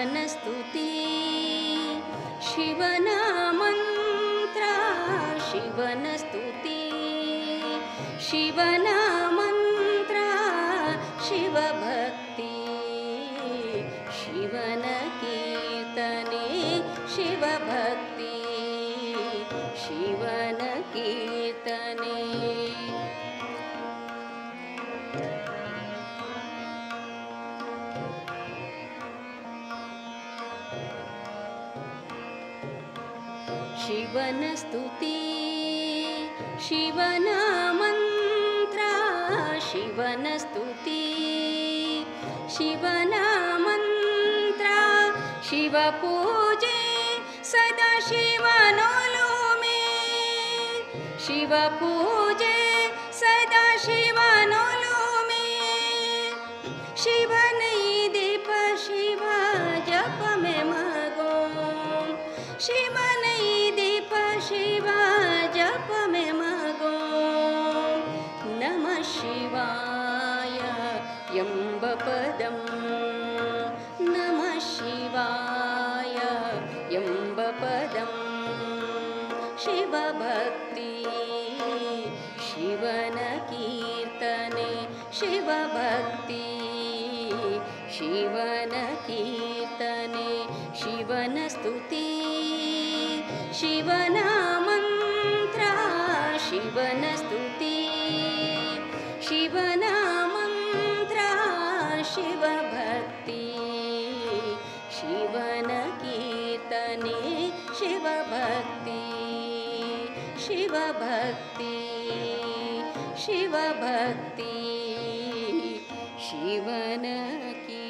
ಶಿವನಸ್ತುತಿ ಶಿವನ ಮಂತ್ರ ಶಿವನಸ್ತುತಿ ಶಿವನ ಮಂತ್ರ ಶಿವಭಕ್ತಿ ಶಿವನ ಕೀರ್ತನೆ ಶಿವಭಕ್ತಿ ಶಿವನ ಕೀರ್ತನೆ ಶಿವನ ಸ್ತುತಿ ಶಿವನ ಮಂತ್ರ ಶಿವನ ಸ್ತುತಿ ಶಿವನ ಮಂತ್ರ ಶಿವ ಪೂಜೆ ಸದಾ ಶಿವನೊಲುಮೆ ಶಿವ ಪೂಜೆ ಸದಾ ಶಿವನೊಲುಮೆ ಶಿವನೈ ದೀಪ ಶಿವ ಜಪ में मगो ಶಿವನೈ ದೀಪ ಶಿವ ಜಪ में मगो ನಮಃ ಶಿವಾಯ ಎಂಬ ಪದಂ ನಮಃ ಶಿವಾಯ ಎಂಬ ಪದಂ ಶಿವಭಕ್ತಿ ಶಿವನ ಕೀರ್ತನೆ ಶಿವಭಕ್ತಿ ಶಿವನ ಕೀರ್ತನೆ ಶಿವನ ಸ್ತುತಿ ಶಿವನ ಮಂತ್ರ ಶಿವನ ಸ್ತುತಿ ಶಿವನ ಮಂತ್ರ ಶಿವಭಕ್ತಿ ಶಿವನ ಕೀರ್ತನೆ ಶಿವಭಕ್ತಿ ಶಿವಭಕ್ತಿ ಶಿವಭಕ್ತಿ ಶಿವನ ಕೀರ್ತನೆ